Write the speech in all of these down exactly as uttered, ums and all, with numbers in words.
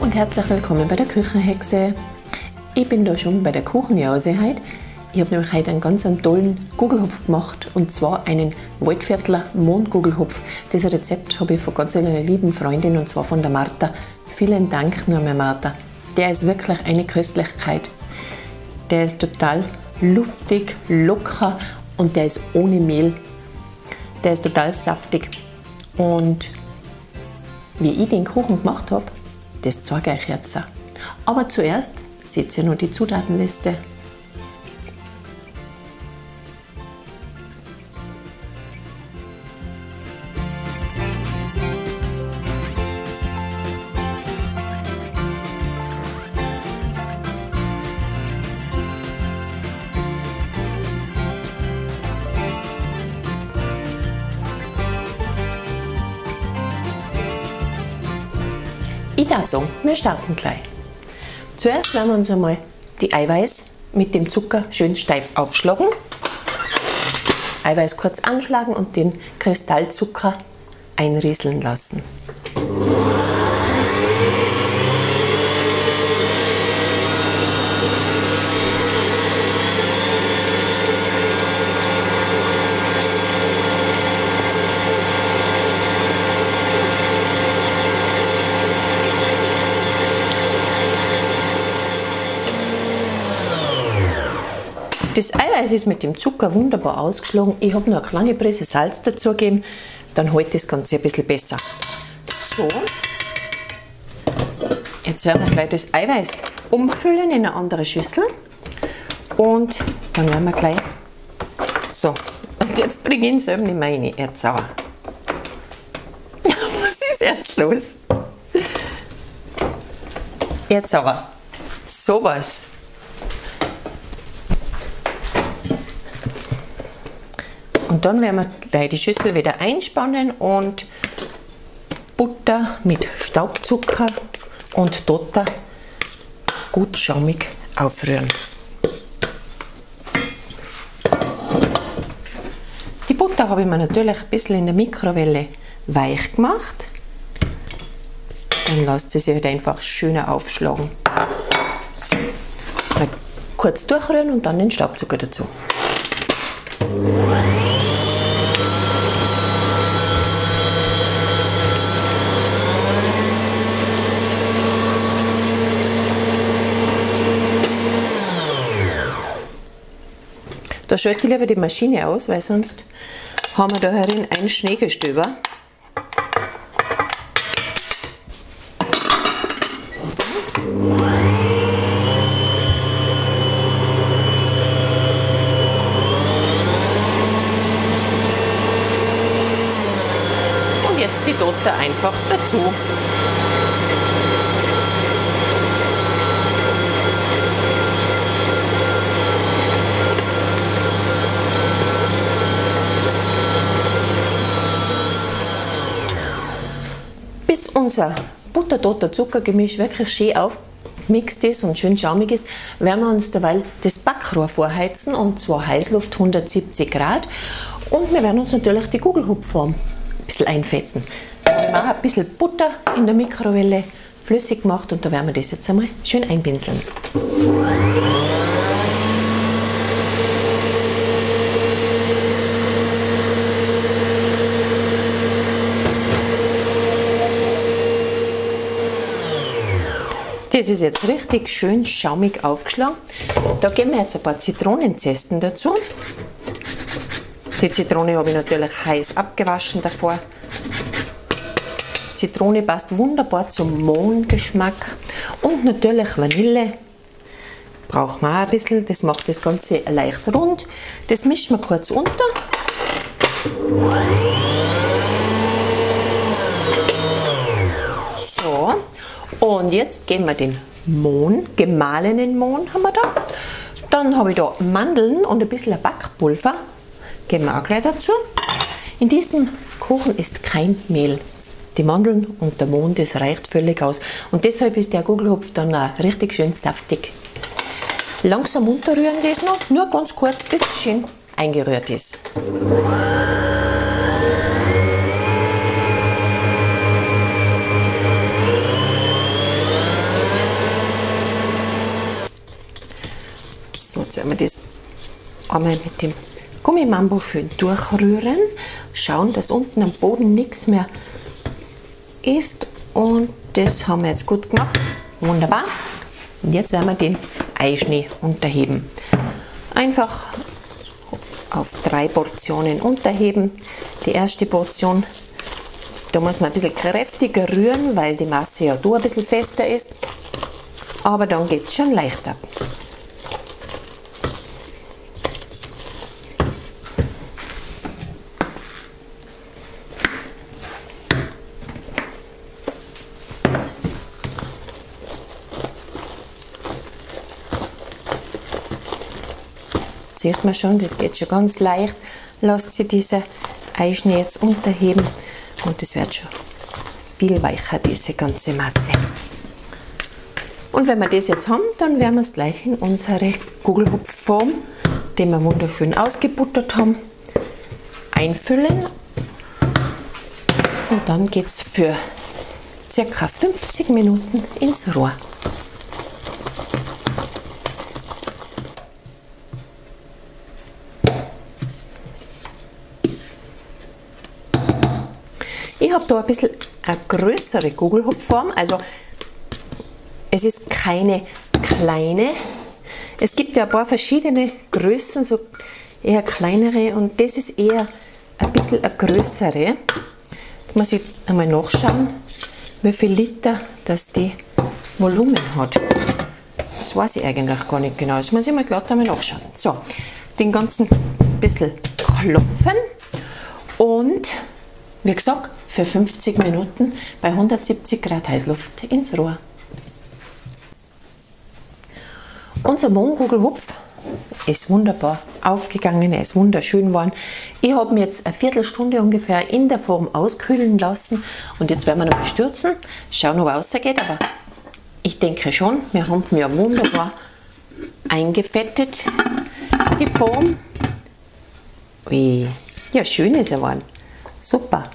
und herzlich willkommen bei der Küchenhexe. Ich bin da schon bei der Kuchenjause heute. Ich habe nämlich heute einen ganz tollen Gugelhupf gemacht, und zwar einen Waldviertler Mohngugelhupf. Das Rezept habe ich von ganz einer lieben Freundin, und zwar von der Martha. Vielen Dank nochmal, Martha. Der ist wirklich eine Köstlichkeit. Der ist total luftig, locker und der ist ohne Mehl. Der ist total saftig. Und wie ich den Kuchen gemacht habe, das zeige ich euch jetzt. Aber zuerst seht ihr noch die Zutatenliste. Ich würde sagen, wir starten gleich. Zuerst werden wir uns einmal die Eiweiß mit dem Zucker schön steif aufschlagen. Eiweiß kurz anschlagen und den Kristallzucker einrieseln lassen. Das Eiweiß ist mit dem Zucker wunderbar ausgeschlagen. Ich habe noch eine kleine Prise Salz dazugegeben, dann hält das Ganze ein bisschen besser. So, jetzt werden wir gleich das Eiweiß umfüllen in eine andere Schüssel und dann werden wir gleich, so, und jetzt bringe ich ihn selber nicht mehr rein, jetzt sauer. Was ist jetzt los? Jetzt sauer. Sowas. Und dann werden wir gleich die Schüssel wieder einspannen und Butter mit Staubzucker und Dotter gut schaumig aufrühren. Die Butter habe ich mir natürlich ein bisschen in der Mikrowelle weich gemacht. Dann lasst sie sich halt einfach schöner aufschlagen. So. Mal kurz durchrühren und dann den Staubzucker dazu. Da schalte ich lieber die Maschine aus, weil sonst haben wir da herin ein Schneegestöber. Und jetzt die Dotter einfach dazu. Bis unser Butter-Dotter-Zucker-Gemisch wirklich schön aufgemixt ist und schön schaumig ist, werden wir uns derweil das Backrohr vorheizen, und zwar Heißluft hundertsiebzig Grad. Und wir werden uns natürlich die Gugelhupfform ein bisschen einfetten. Wir haben ein bisschen Butter in der Mikrowelle flüssig gemacht, und da werden wir das jetzt einmal schön einpinseln. Das ist jetzt richtig schön schaumig aufgeschlagen. Da geben wir jetzt ein paar Zitronenzesten dazu. Die Zitrone habe ich natürlich heiß abgewaschen davor. Zitrone passt wunderbar zum Mohngeschmack. Und natürlich Vanille. Brauchen wir auch ein bisschen, das macht das Ganze leicht rund. Das mischen wir kurz unter. So. Und jetzt geben wir den Mohn, gemahlenen Mohn haben wir da. Dann habe ich da Mandeln und ein bisschen Backpulver. Geben wir auch gleich dazu. In diesem Kuchen ist kein Mehl. Die Mandeln und der Mohn, das reicht völlig aus. Und deshalb ist der Gugelhupf dann auch richtig schön saftig. Langsam unterrühren das noch, nur ganz kurz, bis es schön eingerührt ist. werden wir das einmal mit dem Gummimambo schön durchrühren. Schauen, dass unten am Boden nichts mehr ist. Und das haben wir jetzt gut gemacht. Wunderbar. Und jetzt werden wir den Eischnee unterheben. Einfach auf drei Portionen unterheben. Die erste Portion, da muss man ein bisschen kräftiger rühren, weil die Masse ja da ein bisschen fester ist. Aber dann geht es schon leichter. Sieht man schon, das geht schon ganz leicht. Lasst sie diese Eischnee jetzt unterheben und das wird schon viel weicher, diese ganze Masse. Und wenn wir das jetzt haben, dann werden wir es gleich in unsere Gugelhupfform, die wir wunderschön ausgebuttert haben, einfüllen. Und dann geht es für ca. fünfzig Minuten ins Rohr. Ich habe da ein bisschen eine größere Gugelhupfform, also es ist keine kleine. Es gibt ja ein paar verschiedene Größen, so eher kleinere und das ist eher ein bisschen eine größere. Jetzt muss ich einmal nachschauen, wie viel Liter das die Volumen hat. Das weiß ich eigentlich gar nicht genau, das muss ich mal glatt einmal nachschauen. So, den ganzen ein bisschen klopfen und wie gesagt, für fünfzig Minuten bei hundertsiebzig Grad Heißluft ins Rohr. Unser Mohngugelhupf ist wunderbar aufgegangen, er ist wunderschön geworden. Ich habe ihn jetzt eine Viertelstunde ungefähr in der Form auskühlen lassen und jetzt werden wir noch mal stürzen, schauen, ob er rausgeht, aber ich denke schon, wir haben ihn ja wunderbar eingefettet, die Form. Ui, ja, schön ist er geworden. Super.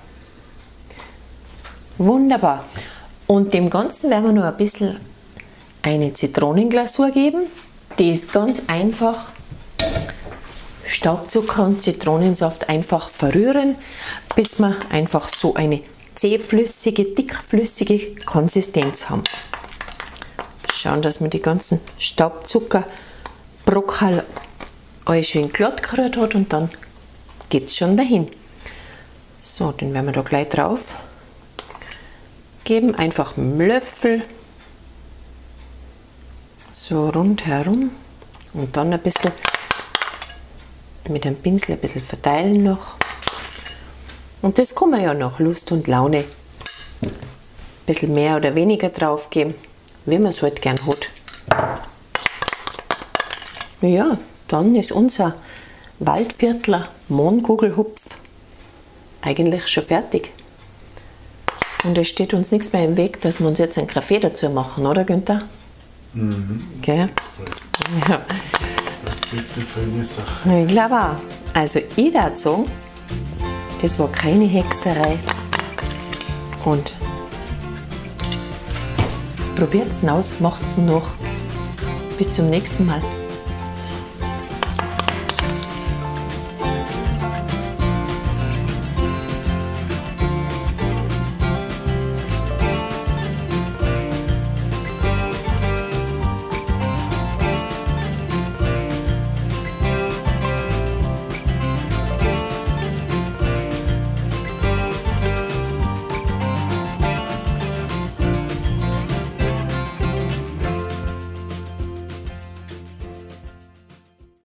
Wunderbar. Und dem Ganzen werden wir noch ein bisschen eine Zitronenglasur geben. Die ist ganz einfach. Staubzucker und Zitronensaft einfach verrühren, bis wir einfach so eine zähflüssige, dickflüssige Konsistenz haben. Schauen, dass man die ganzen Staubzuckerbrocken alles schön glatt gerührt hat und dann geht es schon dahin. So, den werden wir da gleich drauf geben. Einfach mit dem Löffel so rundherum und dann ein bisschen mit einem Pinsel ein bisschen verteilen noch. Und das kann man ja nach Lust und Laune ein bisschen mehr oder weniger drauf geben, wie man es halt gern hat. Ja, dann ist unser Waldviertler Mohngugelhupf eigentlich schon fertig. Und es steht uns nichts mehr im Weg, dass wir uns jetzt einen Kaffee dazu machen, oder Günther? Mhm. Okay. Ja. Das wird eine feine Sache. Ich glaube auch. Also ich würde sagen, das war keine Hexerei. Und probiert es aus, macht es noch. Bis zum nächsten Mal.